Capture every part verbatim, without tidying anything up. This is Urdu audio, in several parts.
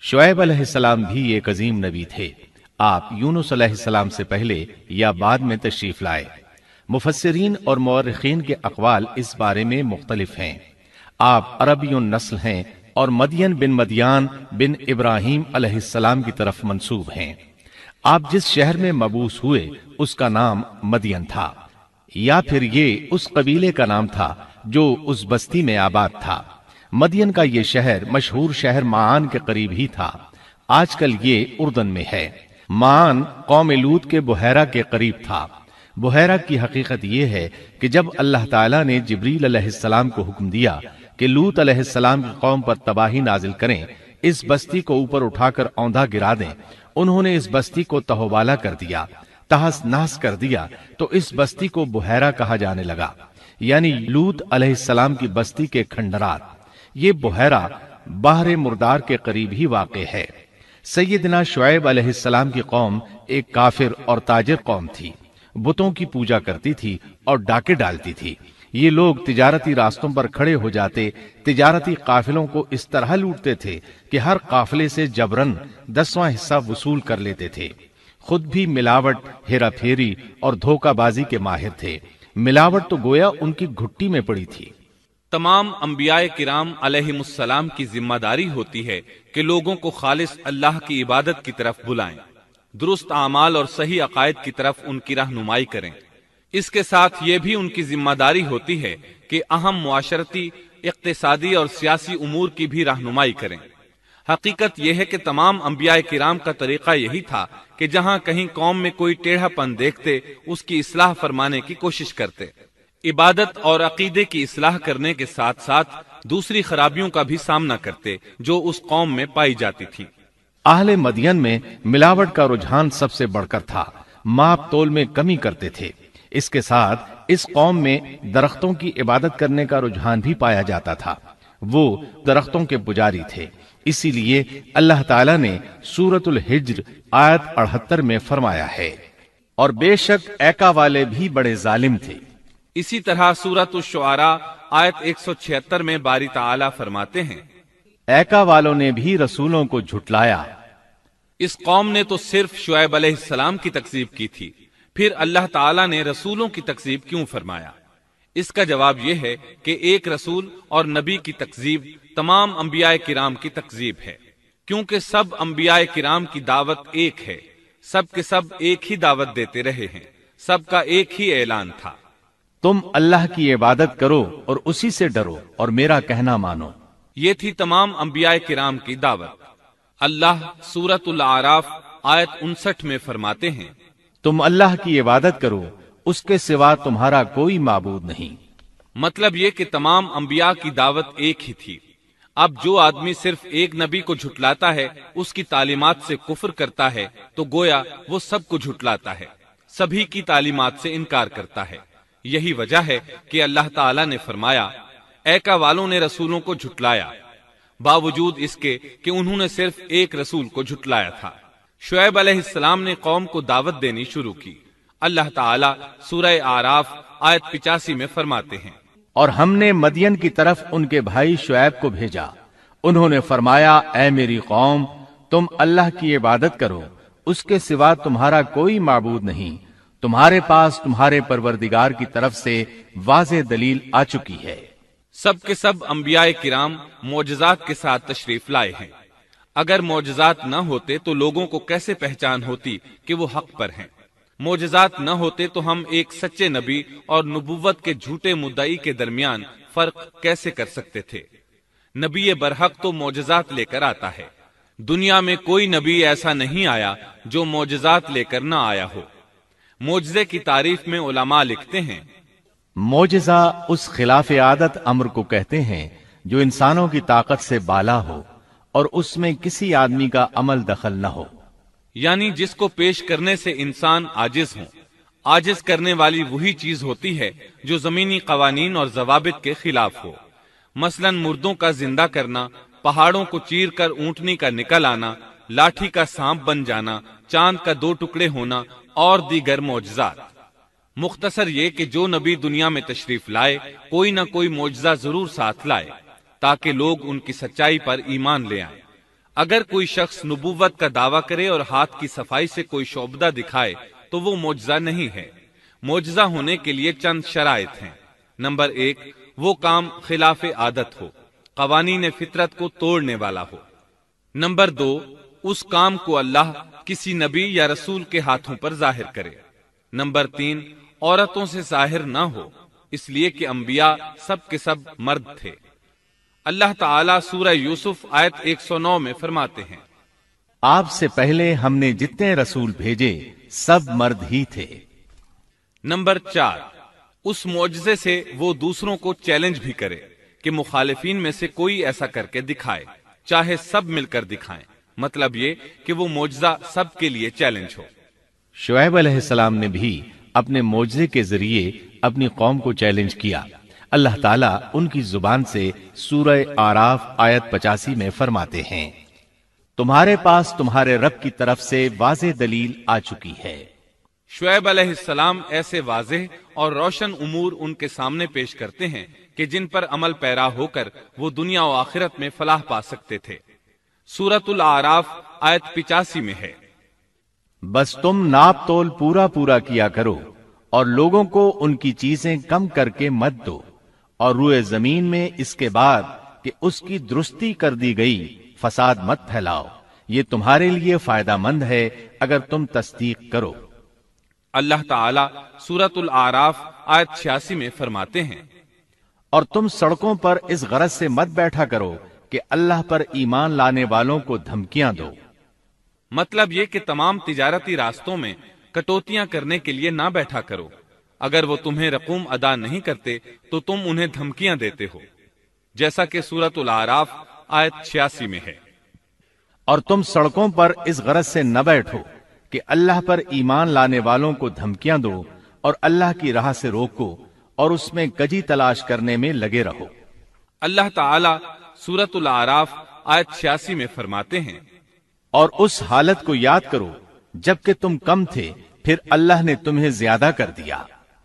शुएब अलैहिस्सलाम भी एक अजीम नबी थे। आप यूनुस अलैहिस्सलाम से पहले या बाद में तशरीफ लाए। मुफस्सिरीन और मौरखीन के अक़वाल इस बारे में मुख्तलिफ हैं। आप अरबियुन नस्ल हैं और मदियन बिन मदियान बिन इब्राहीम अलैहिस्सलाम की तरफ मंसूब हैं। आप जिस शहर में मबूस हुए उसका नाम मदियन था, या फिर ये उस कबीले का नाम था जो उस बस्ती में आबाद था। मदियन का ये शहर मशहूर शहर माआन के करीब ही था। आजकल ये उर्दन में है। माआन कौम लूत के बुहैरा के करीब था। बुहैरा की हकीकत यह है कि जब अल्लाह ताला ने जिब्रील अलैहिस्सलाम को हुक्म दिया कि लूत अलैहिस्सलाम की कौम पर तबाही नाजिल करें, इस बस्ती को ऊपर उठाकर औंधा गिरा दें, उन्होंने इस बस्ती को तहोबाला कर दिया, तहस नहस कर दिया, तो इस बस्ती को बुहैरा कहा जाने लगा, यानी लूत अलैहिस्सलाम की बस्ती के खंडरात। ये बुहैरा बाहरे मुर्दार के करीब ही वाक़ है। सैयदना शुएब अलैहिस्सलाम की कौम एक काफिर और ताजिर कौम थी। बुतों की पूजा करती थी और डाके डालती थी। ये लोग तिजारती रास्तों पर खड़े हो जाते, तिजारती काफिलों को इस तरह लूटते थे कि हर काफिले से जबरन दसवां हिस्सा वसूल कर लेते थे। खुद भी मिलावट, हेरा फेरी और धोखाबाजी के माहिर थे। मिलावट तो गोया उनकी घुट्टी में पड़ी थी। तमाम अंबियाए किराम अलैहिमुस्सलाम की जिम्मेदारी होती है कि लोगों को खालिस अल्लाह की इबादत की तरफ बुलाएं, दुरुस्त आमाल और सही अकायद की तरफ उनकी रहनुमाई करें। इसके साथ ये भी उनकी जिम्मेदारी होती है कि अहम मुआशरती, इक्तिसादी और सियासी उमूर की भी रहनुमाई करें। हकीकत यह है कि तमाम अंबियाए किराम का तरीका यही था कि जहां कहीं कौम में कोई टेढ़ापन देखते उसकी इस्लाह फरमाने की कोशिश करते। इबादत और अकीदे की इस्लाह करने के साथ साथ दूसरी खराबियों का भी सामना करते जो उस कौम में पाई जाती थी। आहले मदियन में मिलावट का रुझान सबसे बढ़कर था। माप तोल में कमी करते थे। इसके साथ इस कौम में दरख्तों की इबादत करने का रुझान भी पाया जाता था। वो दरख्तों के पुजारी थे। इसीलिए अल्लाह ताला ने सूरतुल हिज्र आयत अठहत्तर में फरमाया है, और बेशक ऐका वाले भी बड़े जालिम थे। इसी तरह सूरत शुआरा आयत एक सौ छिहत्तर में बारी ताला फरमाते हैं, ऐका वालों ने भी रसूलों को झुटलाया। इस कौम ने तो सिर्फ शुएब अलैहिस्सलाम की तकज़ीब की थी, फिर अल्लाह ताला ने रसूलों की तकज़ीब क्यों फरमाया? इसका जवाब यह है कि एक रसूल और नबी की तकज़ीब तमाम अंबियाए किराम की तकज़ीब है, क्योंकि सब अंबियाए किराम की दावत एक है। सब के सब एक ही दावत देते रहे हैं, सबका एक ही ऐलान था, तुम अल्लाह की इबादत करो और उसी से डरो और मेरा कहना मानो। ये थी तमाम अंबियाए किराम की दावत। अल्लाह सूरतुल आराफ आयत उनसठ में फरमाते हैं, तुम अल्लाह की इबादत करो, उसके सिवा तुम्हारा कोई माबूद नहीं। मतलब ये कि तमाम अंबिया की दावत एक ही थी। अब जो आदमी सिर्फ एक नबी को झुटलाता है, उसकी तालीमात से कुफ्र करता है, तो गोया वो सबको झुटलाता है, सभी की तालीमात से इनकार करता है। यही वजह है कि अल्लाह ताला ने फरमाया, ऐका वालों ने रसूलों को झुटलाया, बावजूद इसके कि उन्होंने सिर्फ एक रसूल को झुटलाया था। शुएब अलैहिस्सलाम ने कौम को दावत देनी शुरू की। अल्लाह ताला सूरह आराफ आयत पिचासी में फरमाते हैं, और हमने मदियन की तरफ उनके भाई शुएब को भेजा। उन्होंने फरमाया, ऐ मेरी कौम, तुम अल्लाह की इबादत करो, उसके सिवा तुम्हारा कोई माबूद नहीं। तुम्हारे पास तुम्हारे परवरदिगार की तरफ से वाज़ेह दलील आ चुकी है। सब के सब अंबियाए किराम मोजज़ात के साथ तशरीफ लाए हैं। अगर मोजज़ात न होते तो लोगों को कैसे पहचान होती कि वो हक पर हैं? मोजज़ात न होते तो हम एक सच्चे नबी और नबुव्वत के झूठे मुद्दई के दरमियान फर्क कैसे कर सकते थे? नबी बरहक तो मोजज़ात लेकर आता है। दुनिया में कोई नबी ऐसा नहीं आया जो मोजज़ात लेकर न आया हो। मोजज़े की तारीफ में उलमा लिखते हैं, मोजज़ा उस खिलाफ आदत अम्र को कहते हैं जो इंसानों की ताकत से बाला हो और उसमें किसी आदमी का अमल दखल न हो, यानी जिसको पेश करने से इंसान आजिज हो। आजिज करने वाली वही चीज होती है जो जमीनी कवानीन और जवाबित के खिलाफ हो। मसलन मुर्दों का जिंदा करना, पहाड़ों को चीर कर ऊंटनी का निकल आना, लाठी का सांप बन जाना, चांद का दो टुकड़े होना और दीगर मौजज़ात। मुख्तसर ये कि जो नबी दुनिया में तशरीफ लाए कोई ना कोई मौजज़ा जरूर साथ लाए ताकि लोग उनकी सच्चाई पर ईमान ले आए। اگر کوئی شخص نبوت کا دعویٰ کرے اور ہاتھ کی صفائی سے کوئی شعبدہ دکھائے تو وہ معجزہ نہیں ہے۔ معجزہ ہونے کے لیے چند شرائط ہیں۔ نمبر ایک، وہ کام خلاف عادت ہو، قوانین فطرت کو توڑنے والا ہو۔ نمبر دو، اس کام کو اللہ کسی نبی یا رسول کے ہاتھوں پر ظاہر کرے۔ نمبر تین، عورتوں سے ظاہر نہ ہو، اس لیے کہ انبیاء سب کے سب مرد تھے۔ اللہ تعالیٰ سورہ یوسف آیت ایک سو نو میں فرماتے ہیں، آپ سے پہلے ہم نے جتنے رسول بھیجے سب مرد ہی تھے۔ نمبر چار، اس معجزے سے وہ دوسروں کو چیلنج بھی کرے کہ مخالفین میں سے کوئی ایسا کر کے دکھائے، چاہے سب مل کر دکھائیں، مطلب یہ کہ وہ معجزہ سب کے لیے چیلنج ہو۔ شعیب علیہ السلام نے بھی اپنے معجزے کے ذریعے اپنی قوم کو چیلنج کیا۔ اللہ تعالیٰ ان کی زبان سے سورہ آراف آیت پچاسی میں فرماتے ہیں، تمہارے پاس تمہارے رب کی طرف سے واضح دلیل آ چکی ہے۔ شعیب علیہ السلام ایسے واضح اور روشن امور ان کے سامنے پیش کرتے ہیں کہ جن پر عمل پیرا ہو کر وہ دنیا و آخرت میں فلاح پا سکتے تھے۔ سورۃ الاعراف آیت پچاسی میں ہے، بس تم ناپ تول پورا پورا کیا کرو اور لوگوں کو ان کی چیزیں کم کر کے مت دو، اور روئے زمین میں اس کے بعد کہ اس کی درستی کر دی گئی فساد مت پھیلاؤ، یہ تمہارے لیے فائدہ مند ہے اگر تم تصدیق کرو۔ اللہ تعالیٰ سورۃ الاعراف آیت چھیاسی میں فرماتے ہیں، اور تم سڑکوں پر اس غرض سے مت بیٹھا کرو کہ اللہ پر ایمان لانے والوں کو دھمکیاں دو۔ مطلب یہ کہ تمام تجارتی راستوں میں کٹوتیاں کرنے کے لیے نہ بیٹھا کرو، اگر وہ تمہیں رقوم ادا نہیں کرتے تو تم انہیں دھمکیاں دیتے ہو، جیسا کہ سورۃ الاعراف آیت چھیاسی میں ہے۔ اور تم سڑکوں پر اس غرض سے نہ بیٹھو کہ اللہ پر ایمان لانے والوں کو دھمکیاں دو اور اللہ کی راہ سے روکو اور اس میں کجی تلاش کرنے میں لگے رہو۔ اللہ تعالیٰ سورۃ الاعراف آیت چھیاسی میں فرماتے ہیں، اور اس حالت کو یاد کرو جبکہ تم کم تھے، پھر اللہ نے تمہیں زیادہ کر دیا۔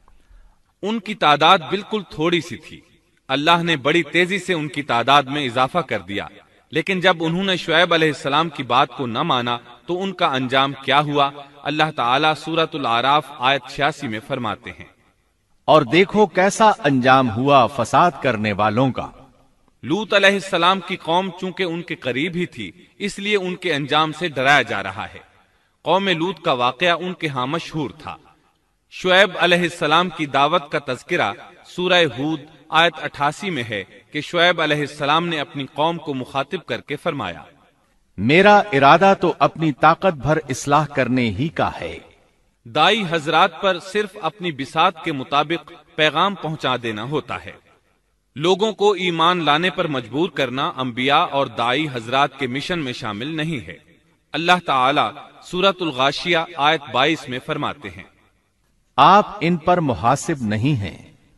ان کی تعداد بالکل تھوڑی سی تھی، اللہ نے بڑی تیزی سے ان کی تعداد میں اضافہ کر دیا، لیکن جب انہوں نے شعیب علیہ السلام کی بات کو نہ مانا تو ان کا انجام کیا ہوا؟ اللہ تعالیٰ سورۃ الاعراف آیت چھیاسی میں فرماتے ہیں، اور دیکھو کیسا انجام ہوا فساد کرنے والوں کا۔ لوط علیہ السلام کی قوم چونکہ ان کے قریب ہی تھی، اس لیے ان کے انجام سے ڈرایا جا رہا ہے۔ قوم لوط کا واقعہ ان کے ہاں مشہور تھا۔ شعیب علیہ السلام کی دعوت کا تذکرہ سورہ ہود آیت اٹھاسی میں ہے کہ شعیب علیہ السلام نے اپنی قوم کو مخاطب کر کے فرمایا، میرا ارادہ تو اپنی طاقت بھر اصلاح کرنے ہی کا ہے۔ دائی حضرات پر صرف اپنی بساط کے مطابق پیغام پہنچا دینا ہوتا ہے۔ لوگوں کو ایمان لانے پر مجبور کرنا انبیاء اور دائی حضرات کے مشن میں شامل نہیں ہے۔ اللہ تعالیٰ سورۃ الغاشیہ آیت بائیس میں فرماتے ہیں، آپ ان پر محاسب نہیں ہیں۔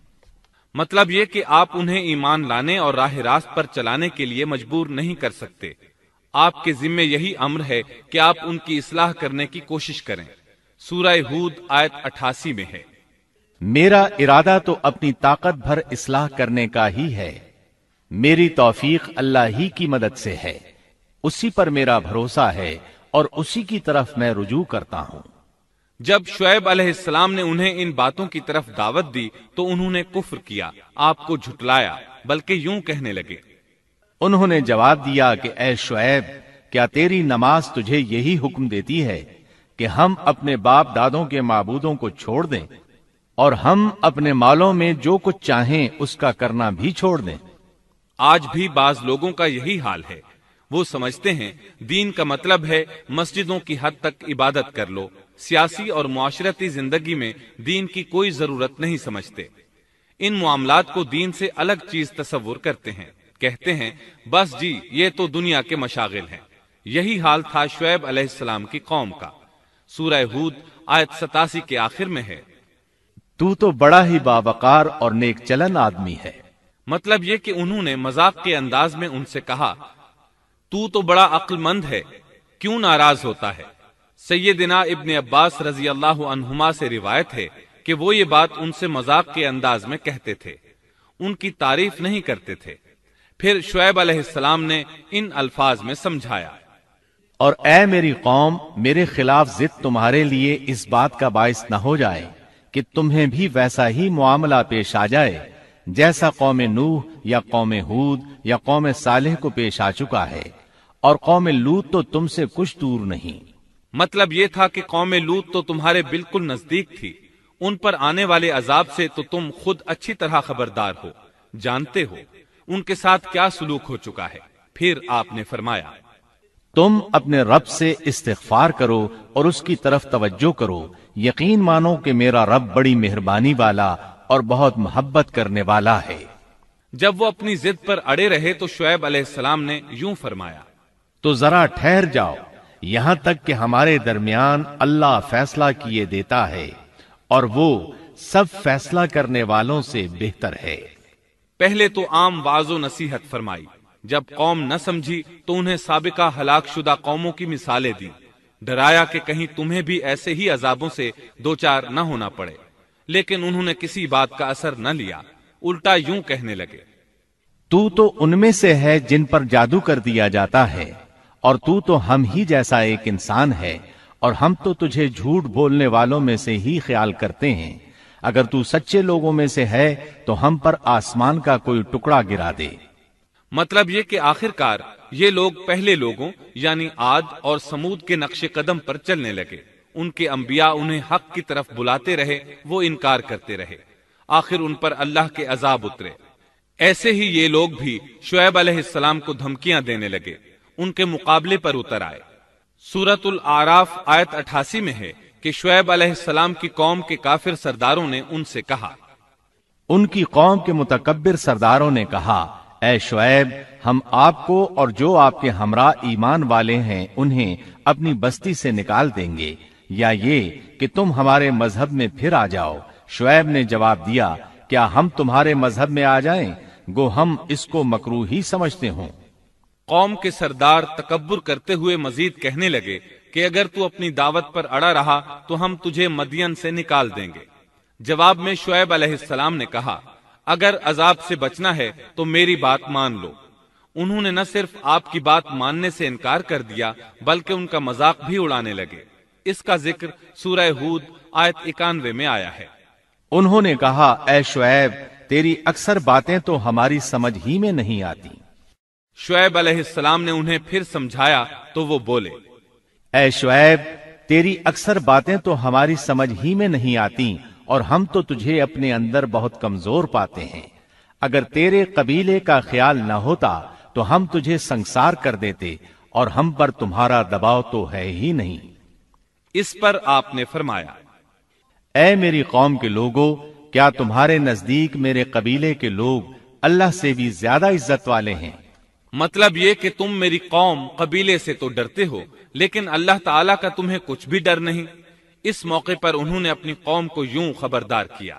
مطلب یہ کہ آپ انہیں ایمان لانے اور راہ راست پر چلانے کے لیے مجبور نہیں کر سکتے، آپ کے ذمے یہی امر ہے کہ آپ ان کی اصلاح کرنے کی کوشش کریں۔ سورہ ہود آیت اٹھاسی میں ہے، میرا ارادہ تو اپنی طاقت بھر اصلاح کرنے کا ہی ہے، میری توفیق اللہ ہی کی مدد سے ہے، اسی پر میرا بھروسہ ہے اور اسی کی طرف میں رجوع کرتا ہوں۔ جب شعیب علیہ السلام نے انہیں ان باتوں کی طرف دعوت دی تو انہوں نے کفر کیا، آپ کو جھٹلایا، بلکہ یوں کہنے لگے، انہوں نے جواب دیا کہ اے شعیب، کیا تیری نماز تجھے یہی حکم دیتی ہے کہ ہم اپنے باپ دادوں کے معبودوں کو چھوڑ دیں اور ہم اپنے مالوں میں جو کچھ چاہیں اس کا کرنا بھی چھوڑ دیں؟ آج بھی بعض لوگوں کا یہی حال ہے، وہ سمجھتے ہیں دین کا مطلب ہے مسجدوں کی حد تک عبادت کر لو، سیاسی اور معاشرتی زندگی میں دین کی کوئی ضرورت نہیں سمجھتے، ان معاملات کو دین سے الگ چیز تصور کرتے ہیں، کہتے ہیں بس جی یہ تو دنیا کے مشاغل ہیں۔ یہی حال تھا شعیب علیہ السلام کی قوم کا۔ سورہ ہود آیت ستاسی کے آخر میں ہے، تو تو بڑا ہی باوقار اور نیک چلن آدمی ہے۔ مطلب یہ کہ انہوں نے مذاق کے انداز میں ان سے کہا، تو تو بڑا عقل مند ہے، کیوں ناراض ہوتا ہے؟ سیدنا ابن عباس رضی اللہ عنہما سے روایت ہے کہ وہ یہ بات ان سے مذاق کے انداز میں کہتے تھے، ان کی تعریف نہیں کرتے تھے۔ پھر شعیب علیہ السلام نے ان الفاظ میں سمجھایا، اور اے میری قوم، میرے خلاف ضد تمہارے لیے اس بات کا باعث نہ ہو جائے کہ تمہیں بھی ویسا ہی معاملہ پیش آ جائے جیسا قوم نوح یا قوم ہود یا قوم صالح کو پیش آ چکا ہے، اور قوم لوط تو تم سے کچھ دور نہیں۔ مطلب یہ تھا کہ قوم لوط تو تمہارے بالکل نزدیک تھی، ان پر آنے والے عذاب سے تو تم خود اچھی طرح خبردار ہو، جانتے ہو ان کے ساتھ کیا سلوک ہو چکا ہے۔ پھر آپ نے فرمایا، تم اپنے رب سے استغفار کرو اور اس کی طرف توجہ کرو، یقین مانو کہ میرا رب بڑی مہربانی والا اور بہت محبت کرنے والا ہے۔ جب وہ اپنی ضد پر اڑے رہے تو شعیب علیہ السلام نے یوں فرمایا، تو ذرا ٹھہر جاؤ یہاں تک کہ ہمارے درمیان اللہ فیصلہ کیے دیتا ہے، اور وہ سب فیصلہ کرنے والوں سے بہتر ہے۔ پہلے تو عام وعظ و نصیحت فرمائی، جب قوم نہ سمجھی تو انہیں سابقہ ہلاک شدہ قوموں کی مثالیں دی، ڈرایا کہ کہیں تمہیں بھی ایسے ہی عذابوں سے دوچار نہ ہونا پڑے، لیکن انہوں نے کسی بات کا اثر نہ لیا، الٹا یوں کہنے لگے، تو تو ان میں سے ہے جن پر جادو کر دیا جاتا ہے، اور تو تو ہم ہی جیسا ایک انسان ہے، اور ہم تو تجھے جھوٹ بولنے والوں میں سے ہی خیال کرتے ہیں۔ اگر تو سچے لوگوں میں سے ہے تو ہم پر آسمان کا کوئی ٹکڑا گرا دے۔ مطلب یہ کہ آخرکار یہ لوگ پہلے لوگوں یعنی عاد اور سمود کے نقش قدم پر چلنے لگے، ان کے انبیاء انہیں حق کی طرف بلاتے رہے، وہ انکار کرتے رہے، آخر ان پر اللہ کے عذاب اترے۔ ایسے ہی یہ لوگ بھی شعیب علیہ السلام کو دھمکیاں دینے لگے، ان کے مقابلے پر اتر آئے۔ سورۃ الاعراف آیت اٹھاسی میں ہے کہ شعیب علیہ السلام کی قوم کے کافر سرداروں نے ان سے کہا، ان کی قوم کے متکبر سرداروں نے کہا، اے شعیب، ہم آپ کو اور جو آپ کے ہمراہ ایمان والے ہیں انہیں اپنی بستی سے نکال دیں گے، یا یہ کہ تم ہمارے مذہب میں پھر آ جاؤ۔ شعیب نے جواب دیا، کیا ہم تمہارے مذہب میں آ جائیں؟ گو ہم اس کو مکروہ ہی سمجھتے ہوں۔ قوم کے سردار تکبر کرتے ہوئے مزید کہنے لگے کہ اگر تو اپنی دعوت پر اڑا رہا تو ہم تجھے مدین سے نکال دیں گے۔ جواب میں شعیب علیہ السلام نے کہا، اگر عذاب سے بچنا ہے تو میری بات مان لو۔ انہوں نے نہ صرف آپ کی بات ماننے سے انکار کر دیا بلکہ ان کا مذاق بھی اڑانے لگے۔ اس کا ذکر سورہ ہود آیت اکانوے میں آیا ہے۔ انہوں نے کہا، اے شعیب، تیری اکثر باتیں تو ہماری سمجھ ہی میں نہیں آتی۔ شعیب علیہ السلام نے انہیں پھر سمجھایا تو وہ بولے، اے شعیب، تیری اکثر باتیں تو ہماری سمجھ ہی میں نہیں آتی، اور ہم تو تجھے اپنے اندر بہت کمزور پاتے ہیں۔ اگر تیرے قبیلے کا خیال نہ ہوتا تو ہم تجھے سنسار کر دیتے، اور ہم پر تمہارا دباؤ تو ہے ہی نہیں۔ اس پر آپ نے فرمایا، اے میری قوم کے لوگوں، کیا تمہارے نزدیک میرے قبیلے کے لوگ اللہ سے بھی زیادہ عزت والے ہیں؟ مطلب یہ کہ تم میری قوم قبیلے سے تو ڈرتے ہو لیکن اللہ تعالیٰ کا تمہیں کچھ بھی ڈر نہیں۔ اس موقع پر انہوں نے اپنی قوم کو یوں خبردار کیا،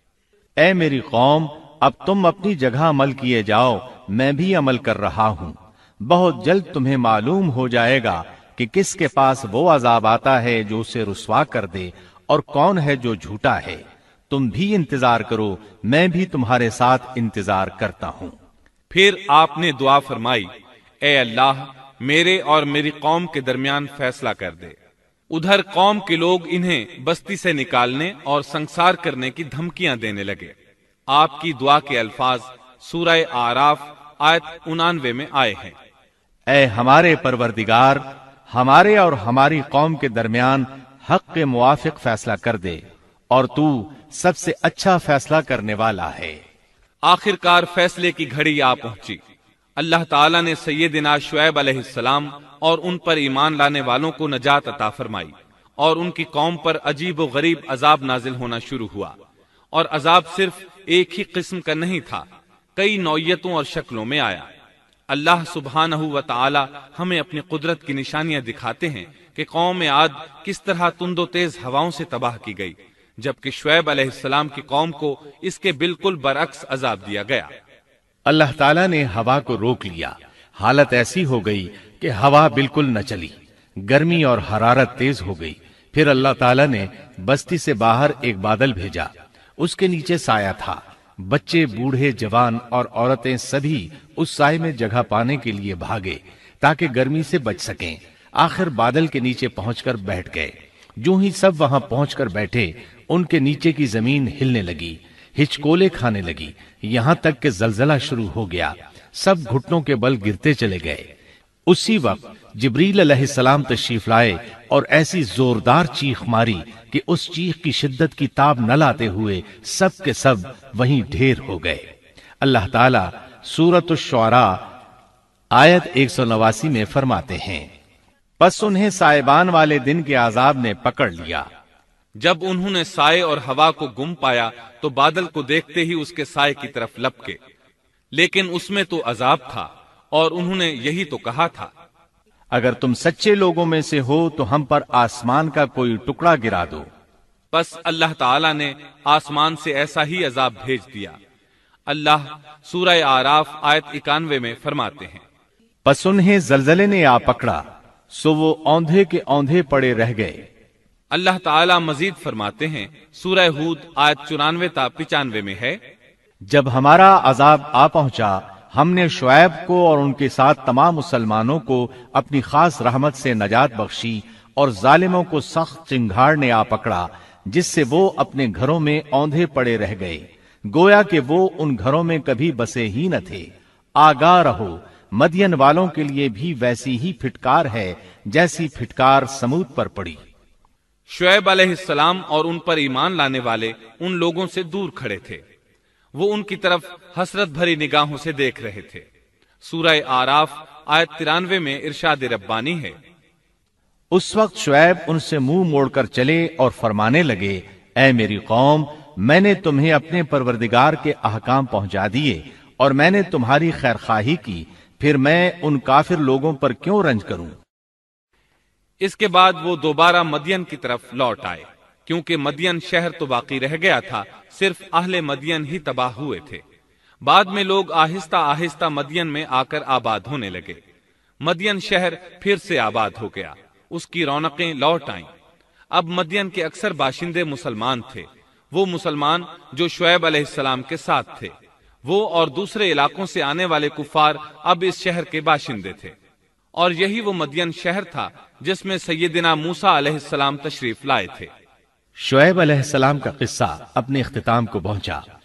اے میری قوم، اب تم اپنی جگہ عمل کیے جاؤ، میں بھی عمل کر رہا ہوں۔ بہت جلد تمہیں معلوم ہو جائے گا کہ کس کے پاس وہ عذاب آتا ہے جو اسے رسوا کر دے، اور کون ہے جو جھوٹا ہے۔ تم بھی انتظار کرو، میں بھی تمہارے ساتھ انتظار کرتا ہوں۔ پھر آپ نے دعا فرمائی، اے اللہ، میرے اور میری قوم کے درمیان فیصلہ کر دے۔ ادھر قوم کے لوگ انہیں بستی سے نکالنے اور سنسار کرنے کی دھمکیاں دینے لگے۔ آپ کی دعا کے الفاظ سورہ اعراف آیت انانوے میں آئے ہیں، اے ہمارے پروردگار، ہمارے اور ہماری قوم کے درمیان حق کے موافق فیصلہ کر دے، اور تو سب سے اچھا فیصلہ کرنے والا ہے۔ آخرکار فیصلے کی گھڑی آ پہنچی۔ اللہ تعالیٰ نے سیدنا شعیب علیہ السلام اور ان پر ایمان لانے والوں کو نجات عطا فرمائی، اور ان کی قوم پر عجیب و غریب عذاب نازل ہونا شروع ہوا، اور عذاب صرف ایک ہی قسم کا نہیں تھا، کئی نوعیتوں اور شکلوں میں آیا۔ اللہ سبحانہ و تعالی ہمیں اپنی قدرت کی نشانیاں دکھاتے ہیں کہ قوم عاد کس طرح تند و تیز ہواؤں سے تباہ کی گئی، جبکہ شعیب علیہ السلام کی قوم کو اس کے بالکل برعکس عذاب دیا گیا۔ اللہ تعالیٰ نے ہوا کو روک لیا، حالت ایسی ہو گئی کہ ہوا بالکل نہ چلی، گرمی اور حرارت تیز ہو گئی۔ پھر اللہ تعالیٰ نے بستی سے باہر ایک بادل بھیجا، اس کے نیچے سایہ تھا، بچے، بوڑھے، جوان اور عورتیں سبھی اس سائے میں جگہ پانے کے لیے بھاگے تاکہ گرمی سے بچ سکیں۔ آخر بادل کے نیچے پہنچ کر بیٹھ گئے۔ جو ہی سب وہاں پہنچ کر بیٹھے، ان کے نیچے کی زمین ہلنے لگی، ہچکولے کھانے لگی، یہاں تک کہ زلزلہ شروع ہو گیا، سب گھٹنوں کے بل گرتے چلے گئے۔ اسی وقت جبریل علیہ السلام تشریف لائے اور ایسی زوردار چیخ ماری کہ اس چیخ کی شدت کی تاب نہ لاتے ہوئے سب کے سب وہیں ڈھیر ہو گئے۔ اللہ تعالی سورۃ الشعراء آیت ایک سو نواسی میں فرماتے ہیں، پس انہیں سائبان والے دن کے عذاب نے پکڑ لیا۔ جب انہوں نے سائے اور ہوا کو گم پایا تو بادل کو دیکھتے ہی اس کے سائے کی طرف لپکے، لیکن اس میں تو عذاب تھا اور انہوں نے یہی تو کہا تھا، اگر تم سچے لوگوں میں سے ہو تو ہم پر آسمان کا کوئی ٹکڑا گرا دو۔ پس اللہ تعالی نے آسمان سے ایسا ہی عذاب بھیج دیا۔ اللہ سورہ آراف آیت اکانوے میں فرماتے ہیں، پس انہیں زلزلے نے آ پکڑا، سو وہ اوندھے کے اوندھے پڑے رہ گئے۔ اللہ تعالی مزید فرماتے ہیں، سورہ ہود آیت چورانوے تا پچانوے میں ہے، جب ہمارا عذاب آ پہنچا ہم نے شعیب کو اور ان کے ساتھ تمام مسلمانوں کو اپنی خاص رحمت سے نجات بخشی، اور ظالموں کو سخت چنگھاڑ نے آ پکڑا جس سے وہ اپنے گھروں میں اوندھے پڑے رہ گئے، گویا کہ وہ ان گھروں میں کبھی بسے ہی نہ تھے۔ آگاہ رہو، مدین والوں کے لیے بھی ویسی ہی پھٹکار ہے جیسی پھٹکار سمود پر پڑی۔ شعیب علیہ السلام اور ان پر ایمان لانے والے ان لوگوں سے دور کھڑے تھے، وہ ان کی طرف حسرت بھری نگاہوں سے دیکھ رہے تھے۔ سورہ آراف آیت ترانوے میں ارشاد ربانی ہے، اس وقت شعیب ان سے منہ موڑ کر چلے اور فرمانے لگے، اے میری قوم، میں نے تمہیں اپنے پروردگار کے احکام پہنچا دیے اور میں نے تمہاری خیرخواہی کی، پھر میں ان کافر لوگوں پر کیوں رنج کروں؟ اس کے بعد وہ دوبارہ مدین کی طرف لوٹ آئے، کیونکہ مدین شہر تو باقی رہ گیا تھا، صرف اہل مدین ہی تباہ ہوئے تھے۔ بعد میں لوگ آہستہ آہستہ مدین میں آ کر آباد ہونے لگے۔ مدین شہر پھر سے آباد ہو گیا، اس کی رونقیں لوٹ آئیں۔ اب مدین کے اکثر باشندے مسلمان تھے، وہ مسلمان جو شعیب علیہ السلام کے ساتھ تھے۔ وہ اور دوسرے علاقوں سے آنے والے کفار اب اس شہر کے باشندے تھے، اور یہی وہ مدین شہر تھا جس میں سیدنا موسیٰ علیہ السلام تشریف لائے تھے۔ شعیب علیہ السلام کا قصہ اپنے اختتام کو پہنچا۔